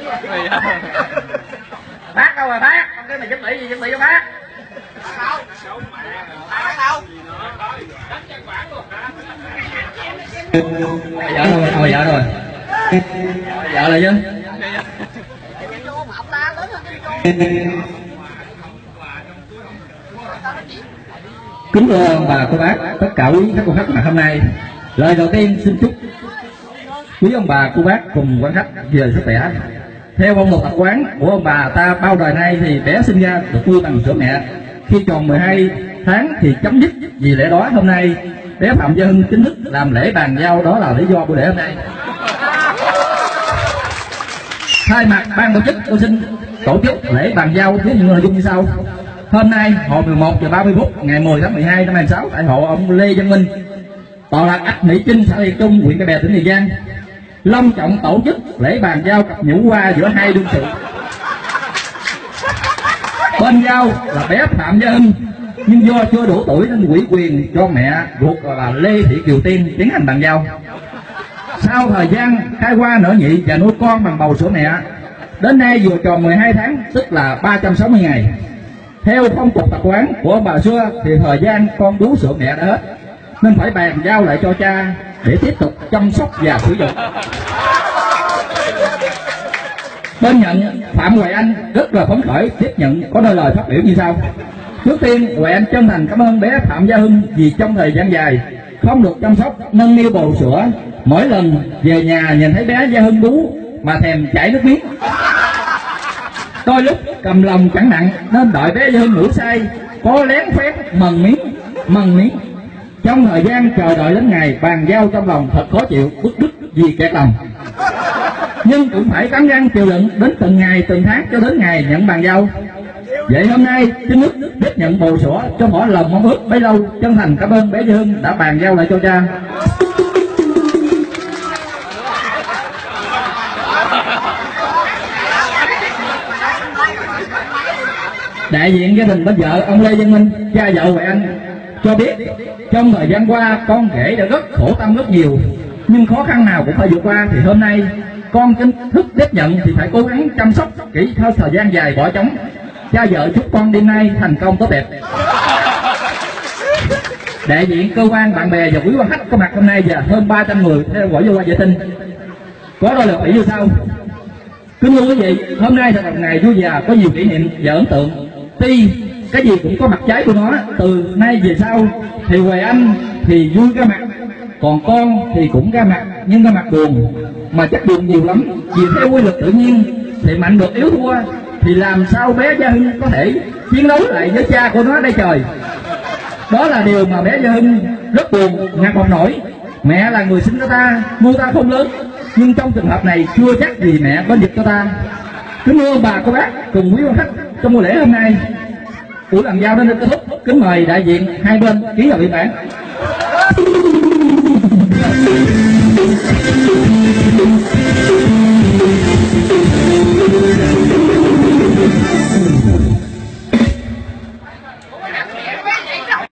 Bác đâu rồi bác? Cái này chuẩn bị cho bác. Vợ rồi. Vợ lại chứ. Kính thưa ông bà cô bác, tất cả quý khách quan khách mà hôm nay, lời đầu tiên xin chúc quý ông bà cô bác cùng quan khách về sức khỏe. Theo phong tục tập quán của ông bà ta bao đời nay thì bé sinh ra được nuôi bằng sữa mẹ, khi tròn 12 tháng thì chấm dứt. Vì lẽ đó hôm nay bé Phạm Gia Hưng chính thức làm lễ bàn giao, đó là lý do buổi lễ hôm nay. Thay mặt ban tổ chức, tôi xin tổ chức lễ bàn giao với những nội dung như sau. Hôm nay hồi 11:30 ngày 10 tháng 12 năm 2006 tại hộ ông Lê Văn Minh, tọa lạc ấp Mỹ Trinh, xã Hiệp Trung, huyện Cái Bè, tỉnh Tiền Giang, long trọng tổ chức lễ bàn giao cặp nhũ hoa giữa hai đương sự. Bên giao là bé Phạm Gia Hưng, nhưng do chưa đủ tuổi nên ủy quyền cho mẹ ruột là Lê Thị Kiều Tiên tiến hành bàn giao. Sau thời gian khai hoa nở nhị và nuôi con bằng bầu sữa mẹ, đến nay vừa tròn 12 tháng, tức là 360 ngày. Theo phong tục tập quán của ông bà xưa thì thời gian con bú sữa mẹ đã hết, nên phải bàn giao lại cho cha để tiếp tục chăm sóc và sử dụng. Bên nhận Phạm Hoài Anh rất là phấn khởi tiếp nhận, có đôi lời phát biểu như sau. Trước tiên, Hoài Anh chân thành cảm ơn bé Phạm Gia Hưng vì trong thời gian dài không được chăm sóc nâng niu bầu sữa, mỗi lần về nhà nhìn thấy bé Gia Hưng bú mà thèm chảy nước miếng. Đôi lúc cầm lòng chẳng nặng nên đợi bé Gia Hưng ngủ say có lén phét mần miếng. Trong thời gian chờ đợi đến ngày bàn giao, trong lòng thật khó chịu, bức rứt vì kẹt lòng, nhưng cũng phải cắn răng chịu đựng đến từng ngày từng tháng cho đến ngày nhận bàn giao. Vậy hôm nay chính thức tiếp nhận bầu sữa cho mỗi lòng mong ước bấy lâu, chân thành cảm ơn bé Gia Hưng đã bàn giao lại cho cha. Đại diện gia đình bên vợ ông Lê Văn Minh, cha vợ Hoài Anh cho biết trong thời gian qua con rể đã rất khổ tâm rất nhiều, nhưng khó khăn nào cũng phải vượt qua, thì hôm nay con chính thức tiếp nhận thì phải cố gắng chăm sóc kỹ theo thời gian dài bỏ trống. Cha vợ chúc con đêm nay thành công tốt đẹp. Đại diện cơ quan, bạn bè và quý quan khách có mặt hôm nay và hơn 300 người theo dõi vô qua vệ tinh có đôi lời như sau. Kính thưa quý vị, hôm nay là một ngày vui vẻ, có nhiều kỷ niệm và ấn tượng. Tuy cái gì cũng có mặt trái của nó, từ nay về sau thì Hoài Anh thì vui ra mặt, còn con thì cũng ra mặt, nhưng ra mặt buồn, mà chắc buồn nhiều lắm. Vì theo quy luật tự nhiên thì mạnh được yếu thua, thì làm sao bé Gia Hưng có thể chiến đấu lại với cha của nó đây trời. Đó là điều mà bé Gia Hưng rất buồn, ngặt không nổi. Mẹ là người sinh ra ta, nuôi ta không lớn, nhưng trong trường hợp này chưa chắc gì mẹ bên vực cho ta. Kính thưa bà cô bác cùng quý quan khách, trong buổi lễ hôm nay buổi bàn giao đến đây kết thúc. Kính mời đại diện hai bên ký vào biên bản.